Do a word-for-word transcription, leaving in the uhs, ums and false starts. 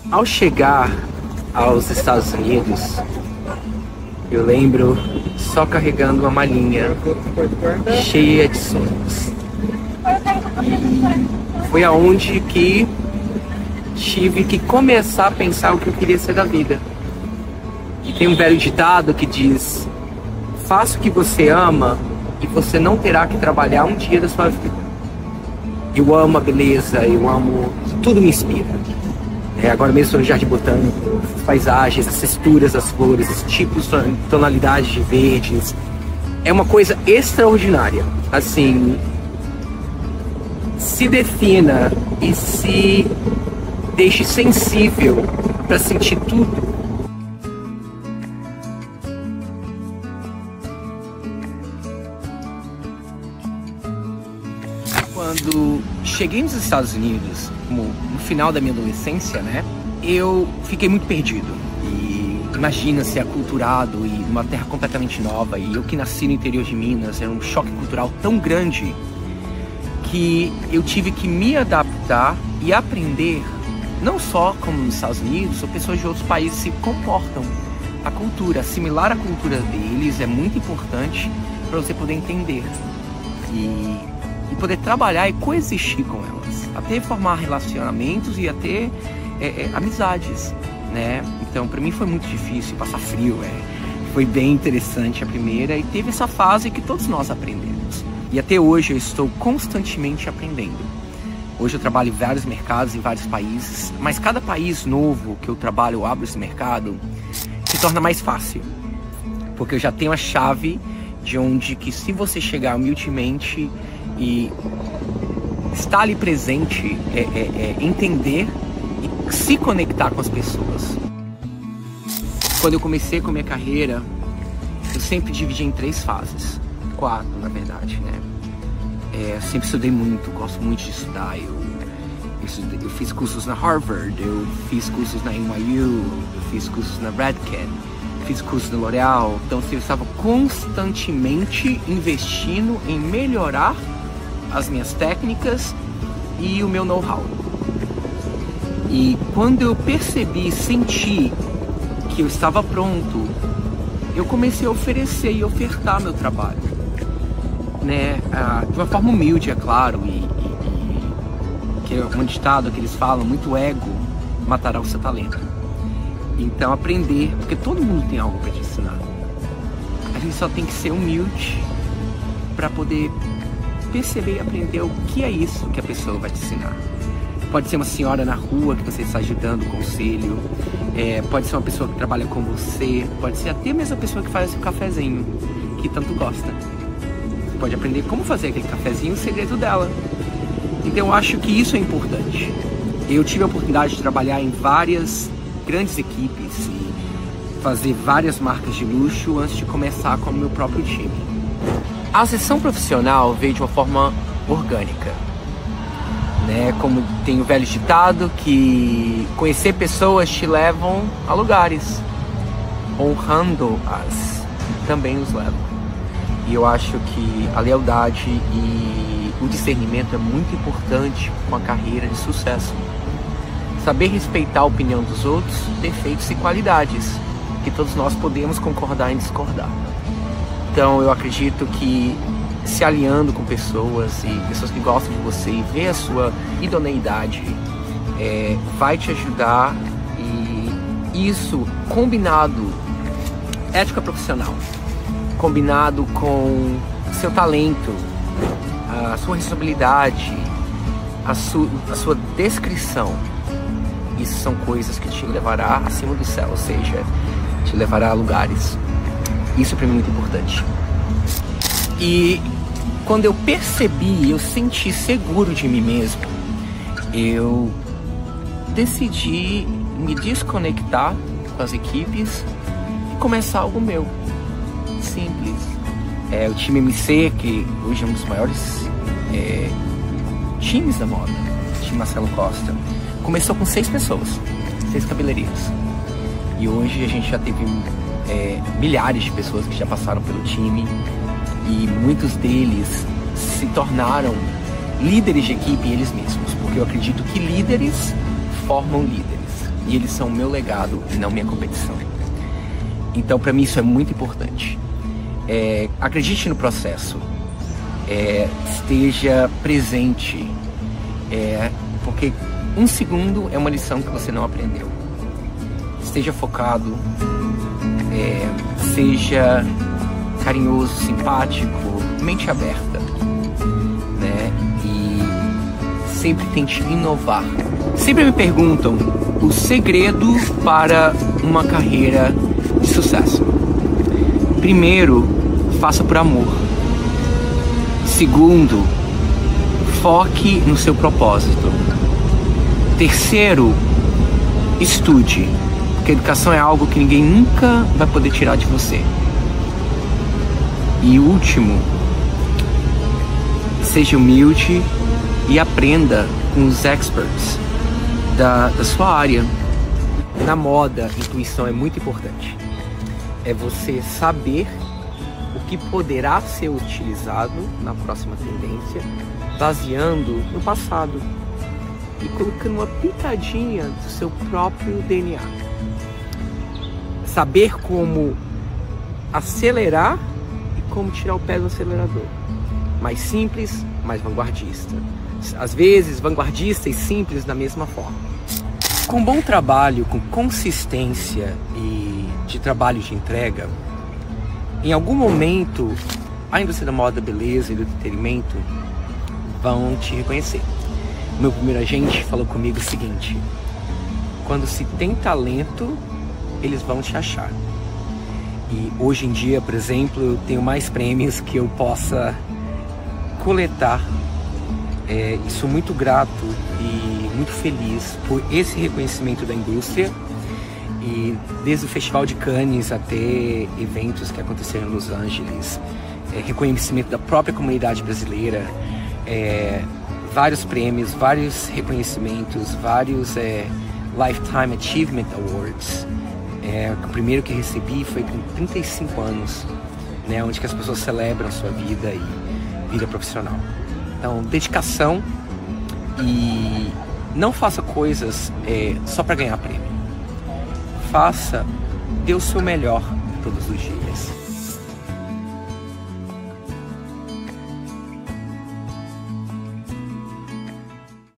Ao chegar aos Estados Unidos, eu lembro só carregando uma malinha cheia de sonhos. E foi aonde que tive que começar a pensar o que eu queria ser da vida. E tem um velho ditado que diz: faça o que você ama e você não terá que trabalhar um dia da sua vida. Eu amo a beleza, eu amo... tudo me inspira. É, agora mesmo estou no jardim botânico, as paisagens, as texturas das flores, os tipos, tonalidades de verdes. É uma coisa extraordinária. Assim, se defina e se deixe sensível para sentir tudo. Quando cheguei nos Estados Unidos, no final da minha adolescência, né, eu fiquei muito perdido. E imagina ser aculturado e numa terra completamente nova. E eu que nasci no interior de Minas, era um choque cultural tão grande que eu tive que me adaptar e aprender, não só como nos Estados Unidos, ou pessoas de outros países se comportam. A cultura, assimilar a cultura deles é muito importante para você poder entender. E... e poder trabalhar e coexistir com elas, até formar relacionamentos e até é, é, amizades, né? Então, para mim foi muito difícil passar frio, é. Foi bem interessante a primeira e teve essa fase que todos nós aprendemos. E até hoje eu estou constantemente aprendendo. Hoje eu trabalho em vários mercados, em vários países, mas cada país novo que eu trabalho, eu abro esse mercado, se torna mais fácil, porque eu já tenho a chave de onde que se você chegar humildemente e estar ali presente, é, é, é entender e se conectar com as pessoas. Quando eu comecei com a minha carreira, eu sempre dividi em três fases, quatro na verdade, né? É, sempre estudei muito, gosto muito de estudar. Eu, eu, estudei, eu fiz cursos na Harvard, eu fiz cursos na N Y U, eu fiz cursos na Red Cat, fiz cursos na L'Oréal. Então eu estava constantemente investindo em melhorar as minhas técnicas e o meu know-how. E quando eu percebi, senti que eu estava pronto, eu comecei a oferecer e ofertar meu trabalho, né? Ah, de uma forma humilde, é claro, e, e, e que é um ditado que eles falam, muito ego matará o seu talento. Então aprender, porque todo mundo tem algo para te ensinar. A gente só tem que ser humilde para poder perceber e aprender o que é isso que a pessoa vai te ensinar. Pode ser uma senhora na rua que você está ajudando, conselho, é, pode ser uma pessoa que trabalha com você, pode ser até mesmo a pessoa que faz o cafezinho, que tanto gosta. Você pode aprender como fazer aquele cafezinho, o segredo dela. Então eu acho que isso é importante. Eu tive a oportunidade de trabalhar em várias grandes equipes e fazer várias marcas de luxo antes de começar com o meu próprio time. A ascensão profissional veio de uma forma orgânica, né? Como tem o velho ditado que conhecer pessoas te levam a lugares, honrando-as também os levam. E eu acho que a lealdade e o discernimento é muito importante com a carreira de sucesso. Saber respeitar a opinião dos outros, defeitos e qualidades, que todos nós podemos concordar em discordar. Então eu acredito que se alinhando com pessoas e pessoas que gostam de você e ver a sua idoneidade é, vai te ajudar, e isso combinado, ética profissional, combinado com seu talento, a sua responsabilidade, a, su, a sua descrição, isso são coisas que te levará acima do céu, ou seja, te levará a lugares. Isso para mim é muito importante. E quando eu percebi, eu senti seguro de mim mesmo, eu decidi me desconectar com as equipes e começar algo meu, simples. É, o time M C, que hoje é um dos maiores é, times da moda, o time Marcelo Costa, começou com seis pessoas, seis cabeleireiros. E hoje a gente já teve é, milhares de pessoas que já passaram pelo time, e muitos deles se tornaram líderes de equipe eles mesmos, porque eu acredito que líderes formam líderes. e eles são o meu legado e não minha competição. Então, para mim, isso é muito importante. É, acredite no processo, é, esteja presente, é, porque um segundo é uma lição que você não aprendeu. Esteja focado, é, seja carinhoso, simpático, mente aberta, né? E sempre tente inovar. Sempre me perguntam o segredo para uma carreira de sucesso. Primeiro, faça por amor. Segundo, foque no seu propósito. Terceiro, estude, porque a educação é algo que ninguém nunca vai poder tirar de você. E último, seja humilde e aprenda com os experts da, da sua área. Na moda, intuição é muito importante. É você saber o que poderá ser utilizado na próxima tendência, baseando no passado e colocando uma pitadinha do seu próprio D N A. Saber como acelerar e como tirar o pé do acelerador. Mais simples, mais vanguardista. Às vezes, vanguardista e simples da mesma forma. Com bom trabalho, com consistência e de trabalho de entrega, em algum momento, a indústria da moda, beleza e do entretenimento vão te reconhecer. Meu primeiro agente falou comigo o seguinte: quando se tem talento, eles vão te achar. E hoje em dia, por exemplo, eu tenho mais prêmios que eu possa coletar. É, e sou muito grato e muito feliz por esse reconhecimento da indústria. E desde o Festival de Cannes até eventos que aconteceram em Los Angeles, é, reconhecimento da própria comunidade brasileira, é, vários prêmios, vários reconhecimentos, vários é, Lifetime Achievement Awards. É, o primeiro que recebi foi com trinta e cinco anos, né, onde que as pessoas celebram a sua vida e vida profissional. Então, dedicação, e não faça coisas é, só para ganhar prêmio. Faça, dê o seu melhor todos os dias.